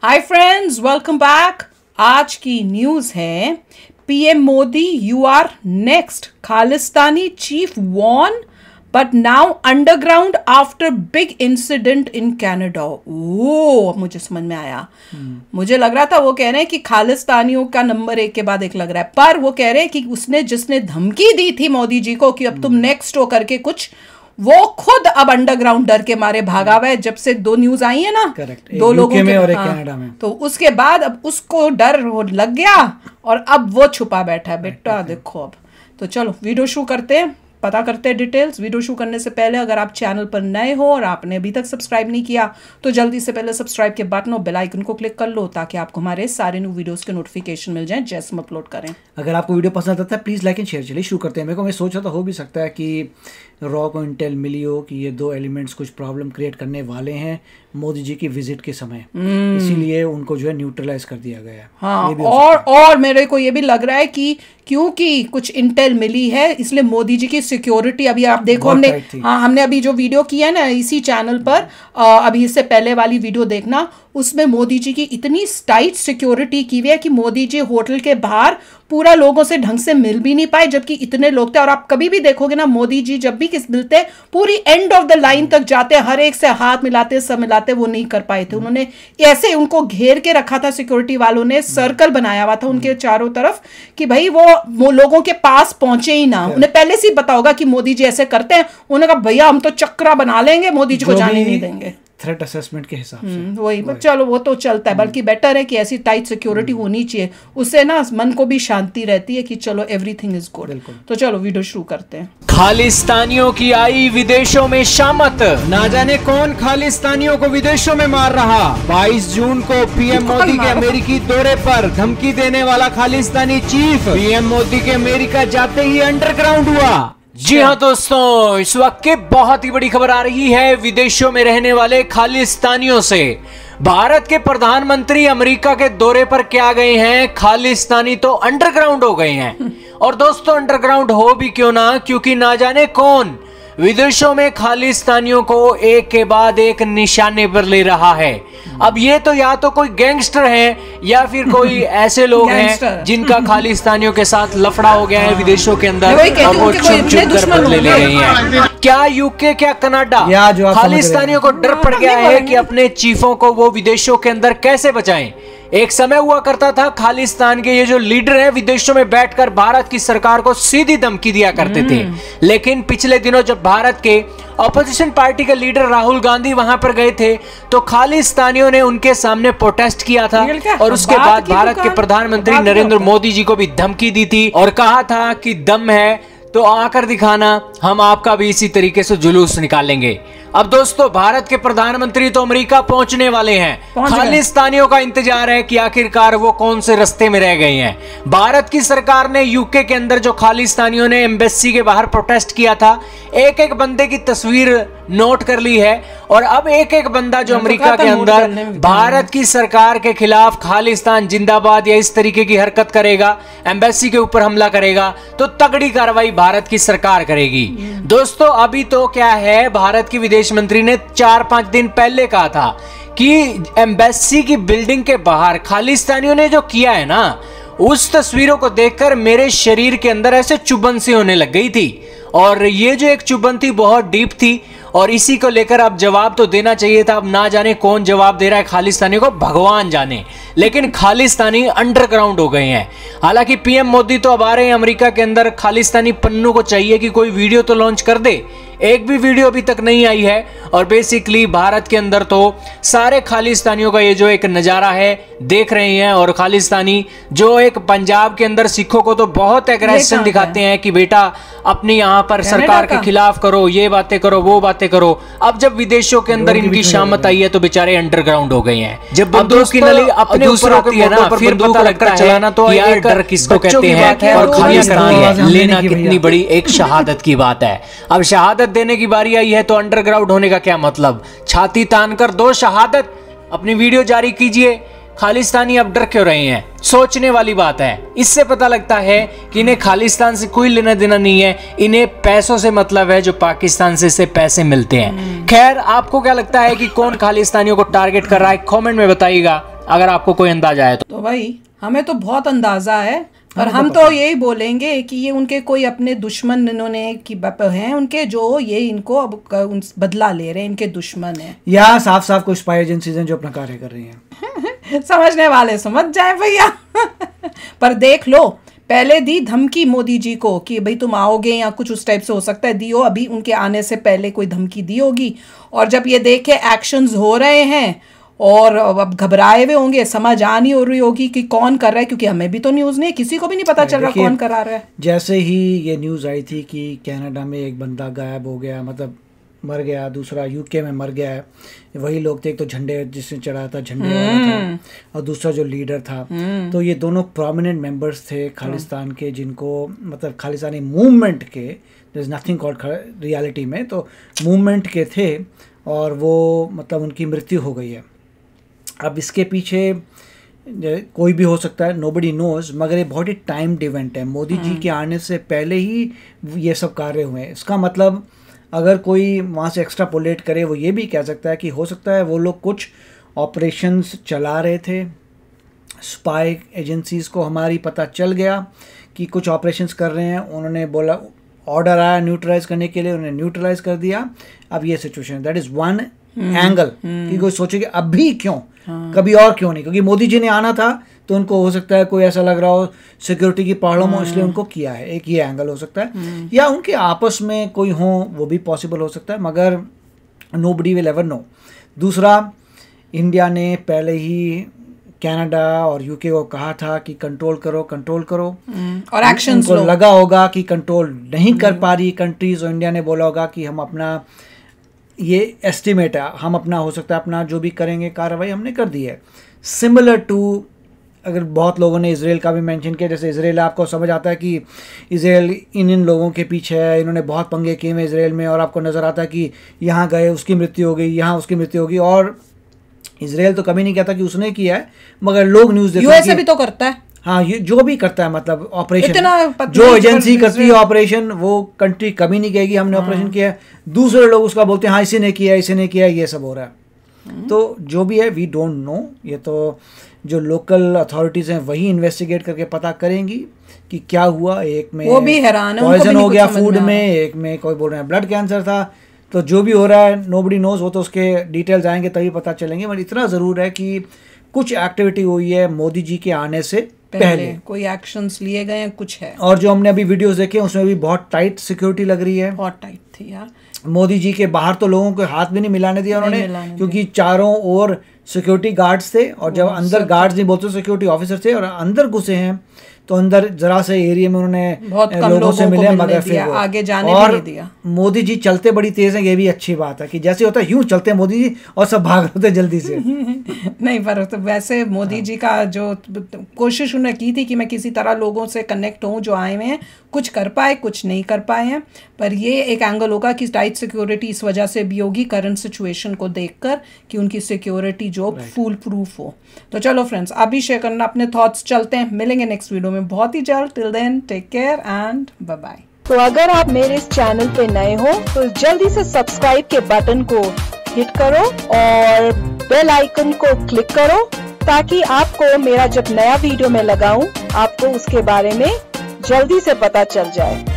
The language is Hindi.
Hi friends, welcome back. आज की न्यूज है PM Modi, you are next. Khalistani chief warn but now underground after big incident in Canada. Oh, मुझे समझ में आया। मुझे लग रहा था वो कह रहे हैं कि खालिस्तानियों का नंबर एक के बाद एक लग रहा है, पर वो कह रहे हैं कि उसने जिसने धमकी दी थी मोदी जी को कि अब तुम नेक्स्ट हो करके कुछ, वो खुद अब अंडरग्राउंड डर के मारे भागा हुआ है। जब से दो न्यूज आई है ना, दो लोगों में और एक कनाडा में, तो उसके बाद अब उसको डर लग गया और अब वो छुपा बैठा है। बेटा देखो, अब तो चलो वीडियो शुरू करते हैं, पता करते हैं डिटेल्स। वीडियो शुरू करने से पहले अगर आप चैनल पर नए हो और आपने अभी तक सब्सक्राइब नहीं किया तो जल्दी से पहले सब्सक्राइब के बटन और बेल आइकन को क्लिक कर लो ताकि आपको हमारे सारे न्यू वीडियोस के नोटिफिकेशन मिल जाएं जैसे हम अपलोड करें। अगर आपको वीडियो पसंद आता है प्लीज़ लाइक एंड शेयर। चलिए शुरू करते हैं। मेरे को मैं सोच रहा था हो भी सकता है कि रॉ को इंटेल मिली हो कि ये दो एलिमेंट्स कुछ प्रॉब्लम क्रिएट करने वाले हैं मोदी जी की विजिट के समय, इसीलिए उनको जो है न्यूट्रलाइज कर दिया गया है। हाँ, और मेरे को ये भी लग रहा है कि क्योंकि कुछ इंटेल मिली है इसलिए मोदी जी की सिक्योरिटी अभी आप देखो, हमने अभी जो वीडियो की है ना इसी चैनल पर, अभी इससे पहले वाली वीडियो देखना, उसमें मोदी जी की इतनी टाइट सिक्योरिटी की हुई है कि मोदी जी होटल के बाहर पूरा लोगों से ढंग से मिल भी नहीं पाए, जबकि इतने लोग थे। और आप कभी भी देखोगे ना, मोदी जी जब भी किस मिलते पूरी एंड ऑफ द लाइन तक जाते, हर एक से हाथ मिलाते, सब मिलाते, वो नहीं कर पाए थे। उन्होंने ऐसे उनको घेर के रखा था, सिक्योरिटी वालों ने सर्कल बनाया हुआ था उनके चारों तरफ कि भाई वो लोगों के पास पहुंचे ही ना। उन्हें पहले से ही पता होगा कि मोदी जी ऐसे करते हैं। उन्होंने कहा भैया हम तो चक्रा बना लेंगे, मोदी जी को जाने नहीं देंगे, थ्रेट असेसमेंट के हिसाब से। वही चलो वो तो चलता है, बल्कि बेटर है कि ऐसी टाइट सिक्योरिटी होनी चाहिए, उससे ना मन को भी शांति रहती है कि चलो एवरीथिंग इज गुड। तो चलो वीडियो शुरू करते हैं। खालिस्तानियों की आई विदेशों में शामत, ना जाने कौन खालिस्तानियों को विदेशों में मार रहा। 22 जून को पीएम मोदी के अमेरिकी दौरे पर धमकी देने वाला खालिस्तानी चीफ पीएम मोदी के अमेरिका जाते ही अंडरग्राउंड हुआ। जी हाँ दोस्तों, इस वक्त की बहुत ही बड़ी खबर आ रही है विदेशों में रहने वाले खालिस्तानियों से। भारत के प्रधानमंत्री अमेरिका के दौरे पर क्या गए हैं, खालिस्तानी तो अंडरग्राउंड हो गए हैं। और दोस्तों अंडरग्राउंड हो भी क्यों ना, क्योंकि ना जाने कौन विदेशों में खालिस्तानियों को एक के बाद एक निशाने पर ले रहा है। अब ये तो या तो कोई गैंगस्टर है या फिर कोई ऐसे लोग हैं जिनका खालिस्तानियों के साथ लफड़ा हो गया है विदेशों के अंदर और वो चुप चुप कर बदले ले रहे हैं। क्या यूके, क्या कनाडा, खालिस्तानियों को डर पड़ गया है कि अपने चीफों को वो विदेशों के अंदर कैसे बचाएं। एक समय हुआ करता था खालिस्तान के ये जो लीडर हैं विदेशों में बैठकर भारत की सरकार को सीधी धमकी दिया करते थे, लेकिन पिछले दिनों जब भारत के ऑपोजिशन पार्टी के लीडर राहुल गांधी वहां पर गए थे तो खालिस्तानियों ने उनके सामने प्रोटेस्ट किया था और उसके बाद भारत के प्रधानमंत्री नरेंद्र मोदी जी को भी धमकी दी थी और कहा था कि दम है तो आकर दिखाना, हम आपका भी इसी तरीके से जुलूस निकालेंगे। अब दोस्तों भारत के प्रधानमंत्री तो अमेरिका पहुंचने वाले हैं, खालिस्तानियों का इंतजार है कि आखिरकार वो कौन से रास्ते में रह गए हैं। भारत की सरकार ने यूके के अंदर जो खालिस्तानियों ने एम्बेसी के बाहर प्रोटेस्ट किया था, एक एक बंदे की तस्वीर नोट कर ली है और अब एक एक बंदा जो अमेरिका के अंदर भारत की सरकार के खिलाफ खालिस्तान जिंदाबाद या इस तरीके की हरकत करेगा, एम्बेसी के ऊपर हमला करेगा, तो तगड़ी कार्रवाई भारत की सरकार करेगी। दोस्तों अभी तो क्या है, भारत की विदेश मंत्री ने 4-5 दिन पहले कहा था कि एम्बेसी की बिल्डिंग के बाहर खालिस्तानियों ने जो किया है ना, उस तस्वीरों को देखकर मेरे शरीर के अंदर ऐसे चुभन सी होने लग गई थी। और ये जो एक चुभन थी बहुत डीप थी और इसी को लेकर अब जवाब तो देना चाहिए था। अब ना जाने कौन जवाब दे रहा है खालिस्तानी को, भगवान जाने, लेकिन खालिस्तानी अंडरग्राउंड हो गए हैं। हालांकि पीएम मोदी तो अब आ रहे हैं अमेरिका के अंदर, खालिस्तानी पन्नू को चाहिए कि कोई वीडियो तो लॉन्च कर दे, एक भी वीडियो अभी तक नहीं आई है। और बेसिकली भारत के अंदर तो सारे खालिस्तानियों का ये जो एक नज़ारा है देख रहे हैं। और खालिस्तानी जो एक पंजाब के अंदर सिखों को तो बहुत एग्रेशन दिखाते हैं कि बेटा अपनी यहाँ पर सरकार के खिलाफ करो, ये बातें करो, वो बातें करो। अब जब विदेशों के अंदर इनकी शामत आई है तो बेचारे अंडरग्राउंड हो गए हैं। जब बंदूक की नली अपने ऊपर आती है ना, फिर पता लगता है चलाना तो यार डर किसको कहते हैं और खालिस्तान लेना कितनी बड़ी एक शहादत की बात है। अब शहादत देने की बारी आई है तो अंडरग्राउंड होने का क्या मतलब, छाती तान कर दो शहादत, अपनी वीडियो जारी कीजिए। खालिस्तानी अब डर क्यों रहे हैं, सोचने वाली बात है। इससे पता लगता है कि इन्हें खालिस्तान से कोई लेना देना नहीं है, इन्हें पैसों से मतलब है जो पाकिस्तान से पैसे मिलते हैं। खैर आपको क्या लगता है कि कौन खालिस्तानियों को टारगेट कर रहा है, कमेंट में बताइएगा। अगर आपको कोई अंदाजा है तो भाई हमें तो बहुत अंदाजा है, पर हम तो यही बोलेंगे कि ये उनके कोई अपने दुश्मन इन्होंने की हैं उनके, जो ये इनको अब बदला ले रहे हैं, इनके दुश्मन हैं या साफ साफ कोई स्पाई एजेंसीज हैं जो अपना कार्य कर रही हैं। समझने वाले समझ जाए भैया। पर देख लो, पहले दी धमकी मोदी जी को कि भाई तुम आओगे या कुछ उस टाइप से हो सकता है, दियो, अभी उनके आने से पहले कोई धमकी दी होगी, और जब ये देखे एक्शंस हो रहे हैं और अब घबराए हुए होंगे, समझ आ नहीं हो रही होगी कि कौन कर रहा है, क्योंकि हमें भी तो न्यूज़ नहीं है, किसी को भी नहीं पता चल रहा कौन करा रहा है। जैसे ही ये न्यूज़ आई थी कि कनाडा में एक बंदा गायब हो गया, मतलब मर गया, दूसरा यूके में मर गया है, वही लोग थे, एक तो झंडे जिसने चढ़ाया था झंडे वाला था, और दूसरा जो लीडर था, तो ये दोनों प्रोमिनेंट मेंबर्स थे खालिस्तान के, जिनको मतलब खालिस्तानी मूवमेंट के, there is nothing called reality में, तो मूवमेंट के थे, और वो मतलब उनकी मृत्यु हो गई है। अब इसके पीछे कोई भी हो सकता है, नोबडी नोज, मगर ये बहुत ही टाइम्ड इवेंट है। मोदी जी के आने से पहले ही ये सब कार्य हुए हैं। इसका मतलब अगर कोई वहाँ से एक्स्ट्रापोलेट करे, वो ये भी कह सकता है कि हो सकता है वो लोग कुछ ऑपरेशंस चला रहे थे, स्पाई एजेंसीज़ को हमारी पता चल गया कि कुछ ऑपरेशंस कर रहे हैं, उन्होंने बोला, ऑर्डर आया न्यूट्रलाइज करने के लिए, उन्होंने न्यूट्रलाइज कर दिया। अब ये situation, that is one angle कि कोई सोचे कि अभी क्यों, कभी और क्यों नहीं, क्योंकि मोदी जी ने आना था तो उनको हो सकता है कोई ऐसा लग रहा हो सिक्योरिटी की प्रॉब्लम हो, इसलिए उनको किया है। एक ये एंगल हो सकता है, या उनके आपस में कोई हो, वो भी पॉसिबल हो सकता है, मगर नोबडी विल एवर नो। दूसरा, इंडिया ने पहले ही कनाडा और यूके को कहा था कि कंट्रोल करो कंट्रोल करो, और एक्शंस उनको लगा होगा कि कंट्रोल नहीं कर पा रही कंट्रीज, और इंडिया ने बोला होगा कि हम अपना, ये एस्टिमेट है, हम अपना हो सकता है अपना जो भी करेंगे कार्रवाई हमने कर दी है। सिमिलर टू, अगर बहुत लोगों ने इसराइल का भी मेंशन किया, जैसे इसराइल, आपको समझ आता है कि इसराइल इन लोगों के पीछे है, इन्होंने बहुत पंगे किए हैं इसराइल में, और आपको नज़र आता है कि यहाँ गए उसकी मृत्यु हो गई, यहाँ उसकी मृत्यु होगी, और इसराइल तो कभी नहीं कहता कि उसने किया है, मगर लोग न्यूज़ देते हैं यूएसए भी तो करता है। हाँ, ये जो भी करता है, मतलब ऑपरेशन जो एजेंसी करती है ऑपरेशन, वो कंट्री कभी नहीं कहेगी हमने ऑपरेशन किया है, दूसरे लोग उसका बोलते हैं हाँ इसी ने किया, इसी ने किया, ये सब हो रहा है। तो जो भी है, वी डोंट नो, ये तो जो लोकल अथॉरिटीज़ हैं वही इन्वेस्टिगेट करके पता करेंगी कि क्या हुआ। एक में वो भी हैरान है, पॉइजन हो गया फूड में, एक में कोई बोल रहे हैं ब्लड कैंसर था, तो जो भी हो रहा है नोबडी नोज, वो तो उसके डिटेल्स आएंगे तभी पता चलेंगे। मगर इतना ज़रूर है कि कुछ एक्टिविटी हुई है मोदी जी के आने से पहले, कोई एक्शंस लिए गए हैं, कुछ है। और जो हमने अभी वीडियोस देखे उसमें भी बहुत टाइट सिक्योरिटी लग रही है, बहुत टाइट थी यार। मोदी जी के बाहर तो लोगों को हाथ भी नहीं मिलाने दिया उन्होंने, क्योंकि चारों ओर सिक्योरिटी गार्ड्स थे, और जब अंदर गार्ड्स नहीं बोलते सिक्योरिटी ऑफिसर थे, और अंदर घुसे हैं तो अंदर जरा से एरिया में उन्होंने बहुत कम लोगों से मिले, मगर फिर आगे जाने भी नहीं दिया। मोदी जी चलते बड़ी तेज हैं, ये भी अच्छी बात है कि जैसे होता है यूं चलते हैं मोदी जी, और सब भाग रहे थे जल्दी से। नहीं, पर तो वैसे मोदी जी का जो कोशिश उन्होंने की थी कि मैं किसी तरह लोगों से कनेक्ट हूँ जो आए हुए हैं, कुछ कर पाए, कुछ नहीं कर पाए हैं, पर ये एक एंगल होगा कि टाइट सिक्योरिटी इस वजह से भी होगी करंट सिचुएशन को देखकर, कि उनकी सिक्योरिटी जो फुल प्रूफ हो। तो चलो फ्रेंड्स, अभी शेयर करना अपने थॉट्स, चलते हैं, मिलेंगे नेक्स्ट वीडियो में बहुत ही जल्द। Till then take care and bye bye. तो अगर आप मेरे इस चैनल पे नए हो तो जल्दी से सब्सक्राइब के बटन को हिट करो और बेल आइकन को क्लिक करो, ताकि आपको मेरा जब नया वीडियो मैं लगाऊं आपको उसके बारे में जल्दी से पता चल जाए।